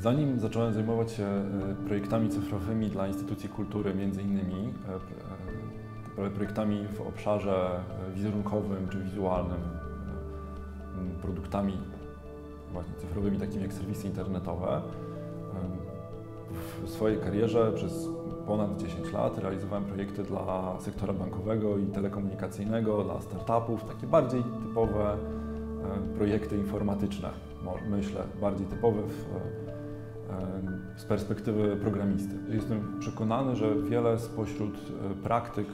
Zanim zacząłem zajmować się projektami cyfrowymi dla instytucji kultury, między innymi projektami w obszarze wizerunkowym czy wizualnym, produktami właśnie cyfrowymi, takimi jak serwisy internetowe, w swojej karierze przez ponad 10 lat realizowałem projekty dla sektora bankowego i telekomunikacyjnego, dla startupów, takie bardziej typowe projekty informatyczne, myślę, bardziej typowe z perspektywy programisty. Jestem przekonany, że wiele spośród praktyk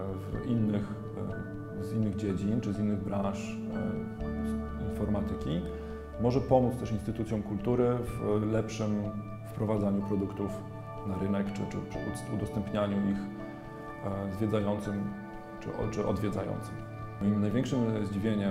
z innych dziedzin czy z innych branż informatyki może pomóc też instytucjom kultury w lepszym wprowadzaniu produktów na rynek czy udostępnianiu ich zwiedzającym czy odwiedzającym. Moim największym zdziwieniem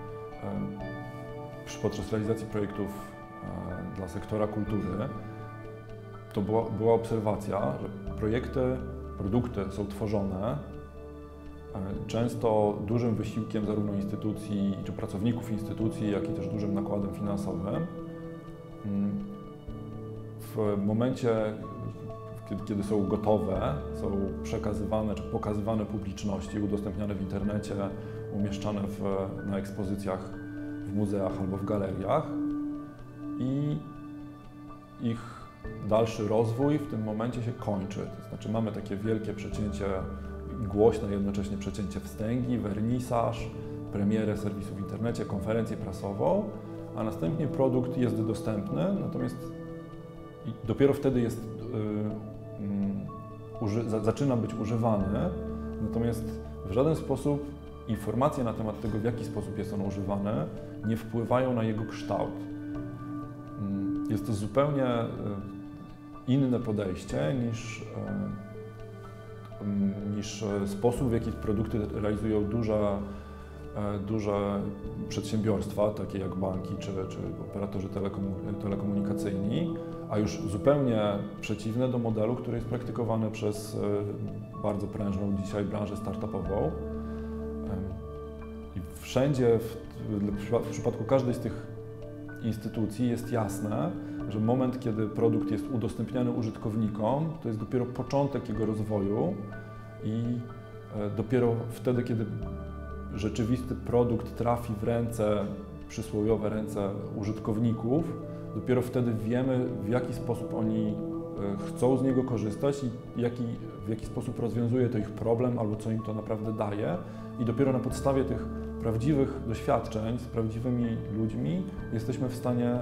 podczas realizacji projektów dla sektora kultury to była obserwacja, że produkty są tworzone często dużym wysiłkiem zarówno instytucji czy pracowników instytucji, jak i też dużym nakładem finansowym. W momencie, kiedy są gotowe, są przekazywane czy pokazywane publiczności, udostępniane w internecie, umieszczane na ekspozycjach w muzeach albo w galeriach i ich dalszy rozwój w tym momencie się kończy. To znaczy mamy takie wielkie przecięcie, głośne jednocześnie przecięcie wstęgi, wernisaż, premierę serwisu w internecie, konferencję prasową, a następnie produkt jest dostępny, natomiast dopiero wtedy zaczyna być używany, natomiast w żaden sposób informacje na temat tego, w jaki sposób jest on używany, nie wpływają na jego kształt. Jest to zupełnie inne podejście niż sposób, w jaki produkty realizują duże przedsiębiorstwa, takie jak banki czy operatorzy telekomunikacyjni, a już zupełnie przeciwne do modelu, który jest praktykowany przez bardzo prężną dzisiaj branżę startupową. I wszędzie, w przypadku każdej z tych instytucji jest jasne, że moment, kiedy produkt jest udostępniany użytkownikom, to jest dopiero początek jego rozwoju i dopiero wtedy, kiedy rzeczywisty produkt trafi w przysłowiowe ręce użytkowników, dopiero wtedy wiemy, w jaki sposób oni chcą z niego korzystać i w jaki sposób rozwiązuje to ich problem albo co im to naprawdę daje. I dopiero na podstawie tych prawdziwych doświadczeń z prawdziwymi ludźmi jesteśmy w stanie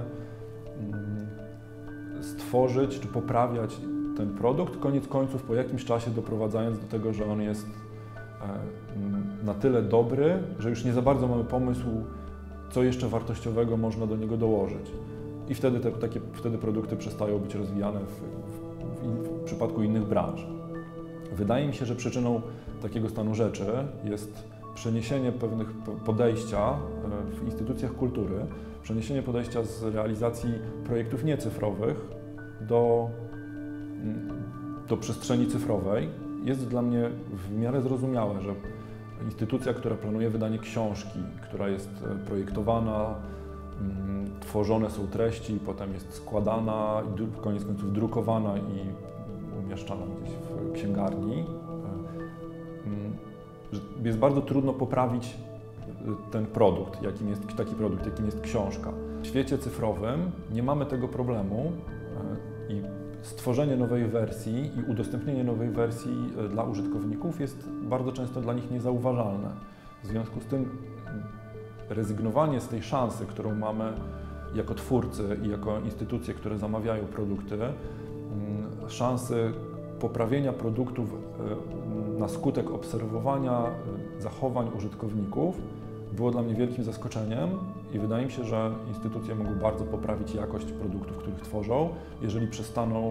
stworzyć czy poprawiać ten produkt, koniec końców po jakimś czasie doprowadzając do tego, że on jest na tyle dobry, że już nie za bardzo mamy pomysł, co jeszcze wartościowego można do niego dołożyć. I wtedy produkty przestają być rozwijane w przypadku innych branż. Wydaje mi się, że przyczyną takiego stanu rzeczy jest przeniesienie pewnych podejścia w instytucjach kultury, przeniesienie podejścia z realizacji projektów niecyfrowych do przestrzeni cyfrowej. Jest dla mnie w miarę zrozumiałe, że instytucja, która planuje wydanie książki, która jest projektowana, tworzone są treści, potem jest składana i koniec końców drukowana i umieszczana gdzieś w księgarni, jest bardzo trudno poprawić ten produkt, jakim jest książka. W świecie cyfrowym nie mamy tego problemu i stworzenie nowej wersji i udostępnienie nowej wersji dla użytkowników jest bardzo często dla nich niezauważalne. W związku z tym rezygnowanie z tej szansy, którą mamy jako twórcy i jako instytucje, które zamawiają produkty, szansy poprawienia produktów na skutek obserwowania zachowań użytkowników było dla mnie wielkim zaskoczeniem i wydaje mi się, że instytucje mogą bardzo poprawić jakość produktów, których tworzą, jeżeli przestaną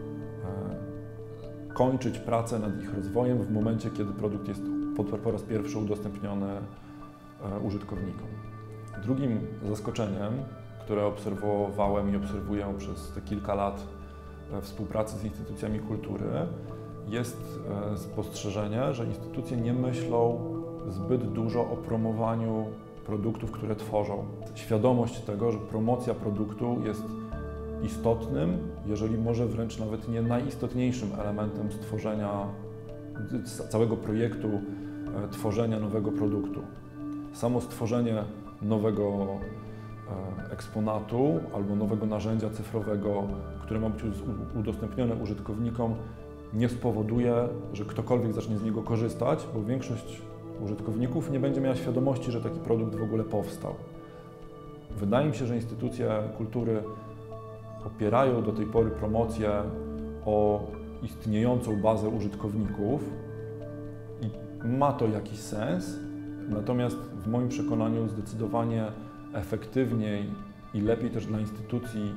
kończyć pracę nad ich rozwojem w momencie, kiedy produkt jest po raz pierwszy udostępniony użytkownikom. Drugim zaskoczeniem, które obserwowałem i obserwuję przez te kilka lat współpracy z instytucjami kultury, jest spostrzeżenie, że instytucje nie myślą zbyt dużo o promowaniu produktów, które tworzą. Świadomość tego, że promocja produktu jest istotnym, jeżeli może wręcz nawet nie najistotniejszym elementem stworzenia całego projektu, tworzenia nowego produktu. Samo stworzenie nowego eksponatu albo nowego narzędzia cyfrowego, które ma być udostępnione użytkownikom, nie spowoduje, że ktokolwiek zacznie z niego korzystać, bo większość użytkowników nie będzie miała świadomości, że taki produkt w ogóle powstał. Wydaje mi się, że instytucje kultury opierają do tej pory promocję o istniejącą bazę użytkowników i ma to jakiś sens, natomiast w moim przekonaniu zdecydowanie efektywniej i lepiej też dla instytucji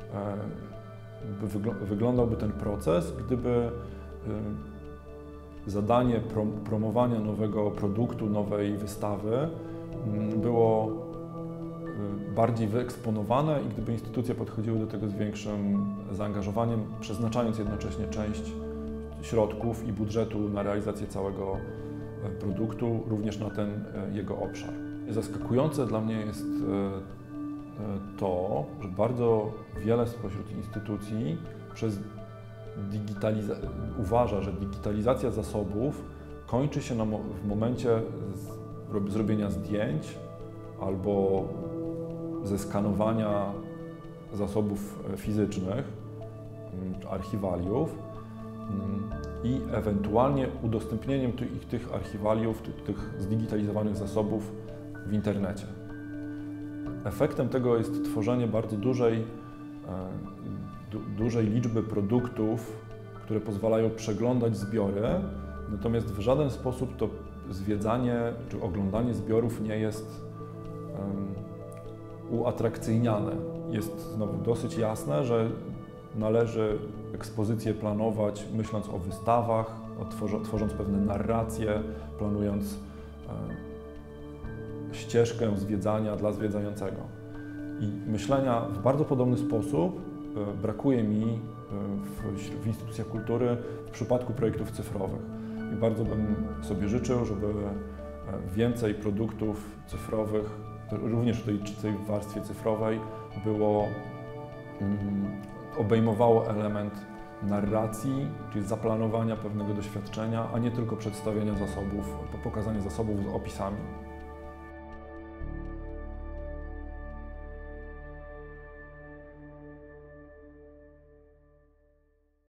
wyglądałby ten proces, gdyby zadanie promowania nowego produktu, nowej wystawy było bardziej wyeksponowane i gdyby instytucje podchodziły do tego z większym zaangażowaniem, przeznaczając jednocześnie część środków i budżetu na realizację całego produktu, również na ten jego obszar. Zaskakujące dla mnie jest to, że bardzo wiele spośród instytucji uważa, że digitalizacja zasobów kończy się w momencie zrobienia zdjęć albo zeskanowania zasobów fizycznych, archiwaliów i ewentualnie udostępnieniem tych archiwaliów, tych zdigitalizowanych zasobów w internecie. Efektem tego jest tworzenie bardzo dużej liczby produktów, które pozwalają przeglądać zbiory, natomiast w żaden sposób to zwiedzanie czy oglądanie zbiorów nie jest uatrakcyjniane. Jest znowu dosyć jasne, że należy ekspozycję planować myśląc o wystawach, tworząc pewne narracje, planując ścieżkę zwiedzania dla zwiedzającego. I myślenia w bardzo podobny sposób brakuje mi w instytucjach kultury w przypadku projektów cyfrowych. I bardzo bym sobie życzył, żeby więcej produktów cyfrowych, również w tej warstwie cyfrowej, obejmowało element narracji, czyli zaplanowania pewnego doświadczenia, a nie tylko przedstawienia zasobów, pokazania zasobów z opisami.